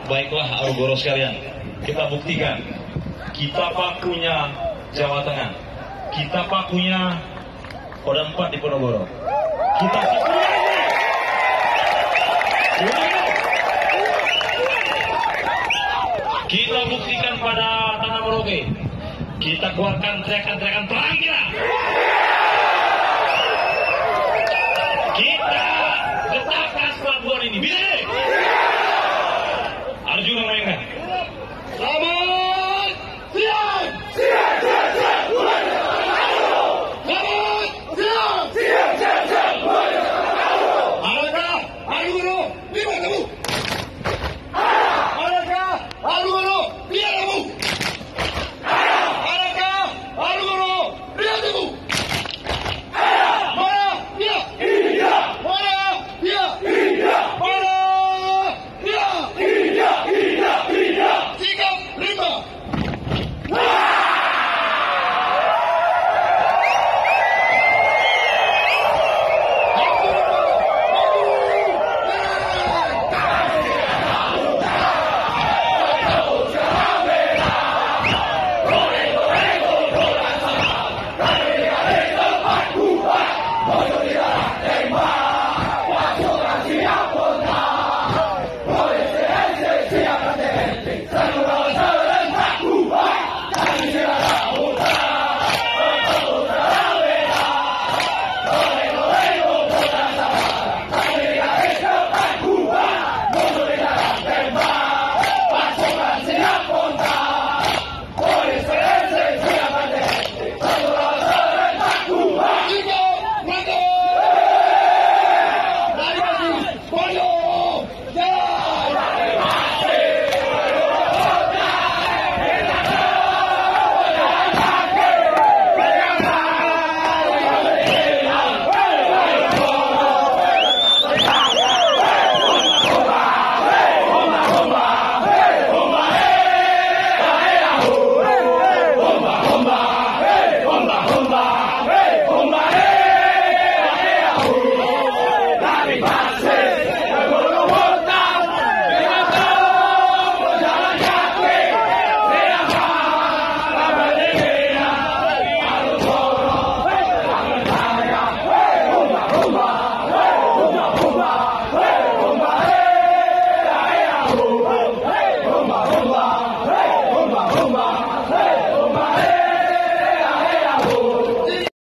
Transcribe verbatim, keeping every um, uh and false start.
Baiklah Argoro sekalian, kita buktikan. Kita pakunya Jawa Tengah, kita pakunya Roda empat di Ponorogo. Kita pakunya kita buktikan pada Tanah Merauke. Kita keluarkan teriakan-teriakan perang kita. Kita letakkan pelabuhan ini. Bisa?